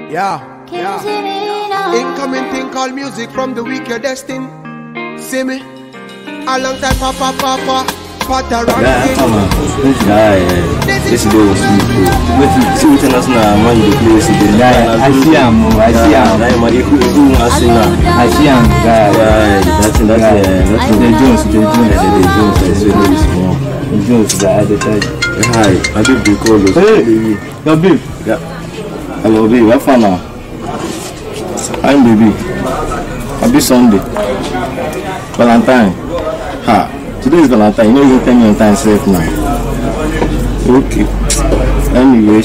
Yeah. Incoming thing called music from the week you're destined. See me? A long time, papa. This guy, yesterday was sweet. Wait, see what else now? Man, you play yesterday. I see him. I see him, guy. That's the Jones. The Jones, hi, I did the call. Hey, your babe. Yeah. Hello, babe. What fun now? I'm baby. Happy Sunday. Valentine. Ha. Today is Valentine. You know you tell me on time safe now. Okay. Anyway,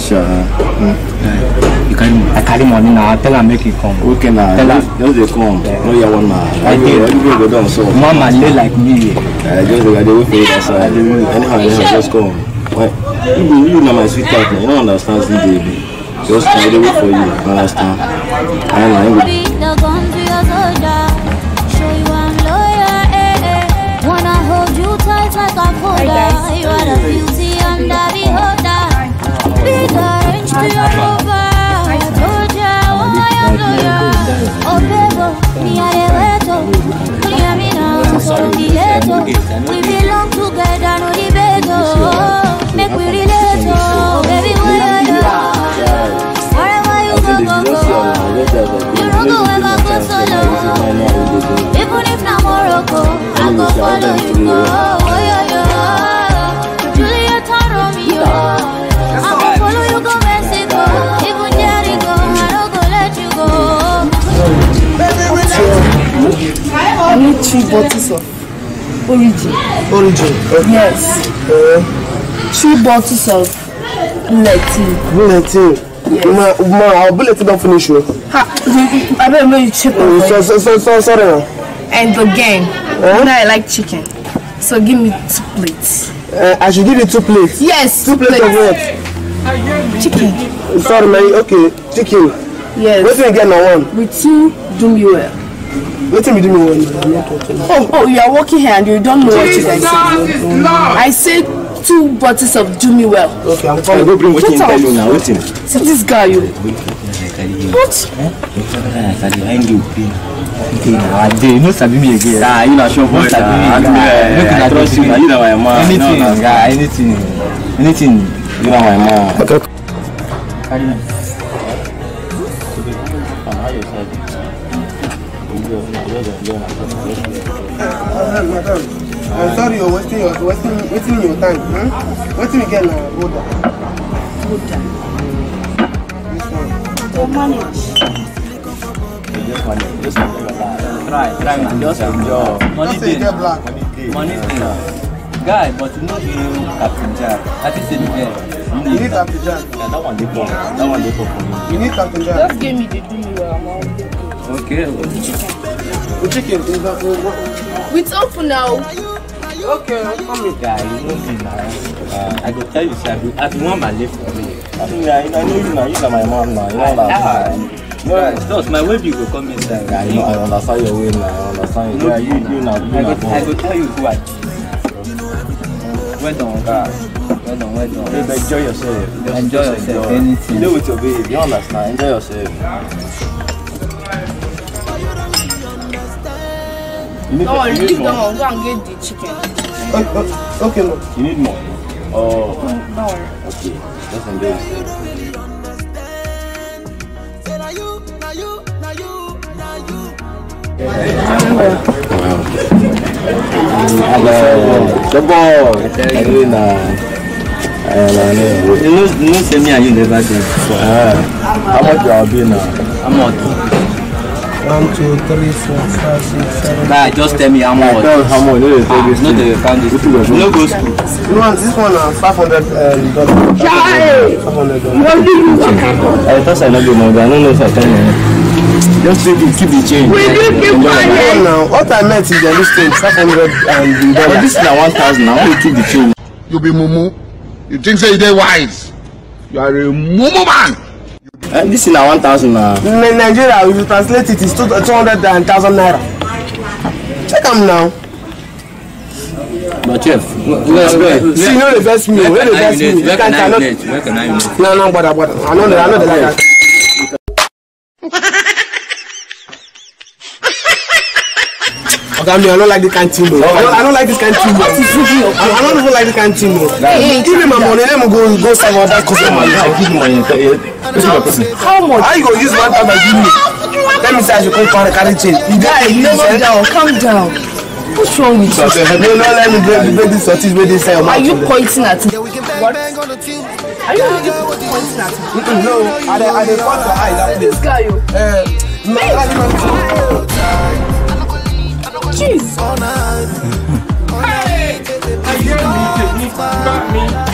I carry money now. Tell her make it come. okay now. Tell her. Just they come. No, you want now. I did. Everybody go down so. Mama lay like me. Just they wait for you outside. Anyhow, just come. You know my sweetheart. You don't understand this baby. Just I wait for you. Understand? I know. Like a folder, you are the beauty and the beholder. Big orange to your rover. Told ya, oh my lawyer. Oh baby, me are the weto. Clear me now, so the leto. We belong together, no debate. Make we relate, oh baby, where are you? Wherever you go. You don't go ever go solo. Even if not Morocco, I go follow you go. I need 3 bottles of Origin. Okay. Yes. 3 bottles of bulletin. Yes. Our bulletin don't finish. I don't know you check it. Sorry now. And again, you know I like chicken. So give me 2 plates. I should give you 2 plates. Yes, 2 plates of what? Chicken. Sorry man, okay. Chicken. Yes. What do you get now one? With 2 do me well. What do you do me one? Oh, you are working here and you don't know what you guys say. I said 2 bottles of do me well. Okay, I'm I coming. go bring what you tell you now. Waiting. See this guy, you. What? I did. No sabi me again. Ah, you not sure boy. I trust you. You know my mom. Anything. You know my mom. Okay. Carry me. Madam, I'm sorry you're wasting your time. What do you get now? Hold on. Oh, manage. Just try man. Just enjoy. Money day. Money guy, but you know the Captain Jack. I think it's You need Captain Jack. Yeah, that one they pop. That one they pop for me. You need Captain Jack. Just give me the do me well. okay. The chicken is not It's open now. okay, I'm coming. Guy, you know me now. I go tell you, sir. I do want my life for me. I know you now. You know my mom now. You know that. No, my way you go come inside. I know. I understand your way now. I understand. Yeah, you now. I go tell you who I am. Well done, well done. Hey, enjoy yourself. Enjoy yourself. Anything. You know with your baby. You understand? Enjoy yourself. No, you keep them go and get the chicken. Okay, no. You need more. Oh. Don't worry. Okay. Just enjoy yourself. The boy. You know, send me and you never did. How much you are being now? How much? 1, 2, 3, 4, 5, 6, 7. Nah, just tell me how much. How much? No, they found this. No go school. This one $500. $500. I thought I know the number. I don't know if I can. Just keep the change. Will you keep quiet? Now, what I meant is that this thing $500. But this is now 1,000. I want to keep the change. You be mumu. You think say they wise? You are a mumu man. This is now 1,000 now. In Nigeria, if you translate it, it's 200,000 naira. Check them now. But chef, See, you know the best meal. Where can I unite? No, but I know the like that. Okay, I don't like the canteen. I don't like this canteen. What is it? I don't even like the canteen. Give me my money. Let me go serve other customers. I'll give you money. How much? How you go use 1,000 give me? Let me say I should come for the carry change. Calm down, calm down. What's wrong with you? No, let me break this sausage where they say I'm Are you pointing at me? What? Are you really pointing at me? No, I don't want to hide. This guy, Jeez. Hey!